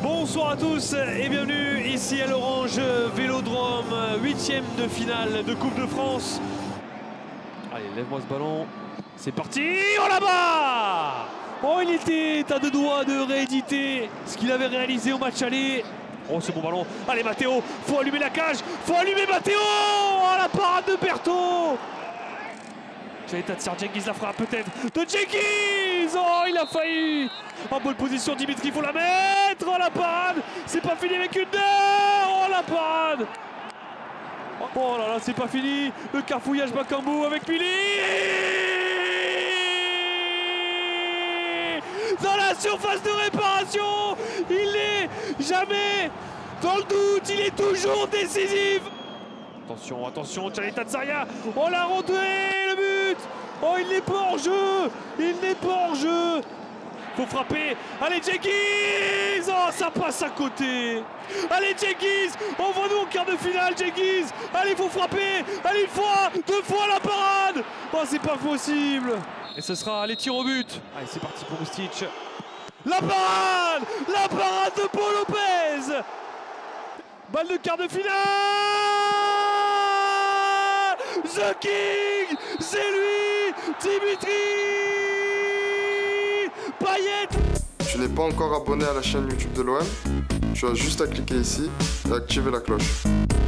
Bonsoir à tous et bienvenue ici à l'Orange Vélodrome, 8e de finale de Coupe de France. Allez, lève-moi ce ballon, c'est parti, oh là-bas! Oh, il était à deux doigts de rééditer ce qu'il avait réalisé au match aller. Oh, c'est bon ballon, allez Matteo, faut allumer la cage, faut allumer Matteo. Oh, la parade de Berthaud. J'allais Tatsar, Cengiz la frappe peut-être de Cengiz. Oh, il a failli. En bonne position, Dimitri, il faut la mettre. Oh, la parade. C'est pas fini avec une heure. Oh, la parade. Oh là là, c'est pas fini. Le carfouillage Bakambu avec Pili. Dans la surface de réparation. Il n'est jamais dans le doute. Il est toujours décisif. Attention, attention, Tchali Tatsaria. Oh, la rentrée, le but. Oh, il n'est pas hors jeu. Il n'est pas hors jeu. Faut frapper. Allez, Cengiz. Oh, ça passe à côté. Allez, Cengiz. Envoie-nous en quart de finale, Cengiz. Allez, faut frapper. Allez, une fois, deux fois la parade. Oh, c'est pas possible. Et ce sera les tirs au but. Allez, c'est parti pour Rustic. La parade de Paul Lopez. Balle de quart de finale. The King, c'est lui, Dimitri Payet. Tu n'es pas encore abonné à la chaîne YouTube de l'OM, tu as juste à cliquer ici et activer la cloche.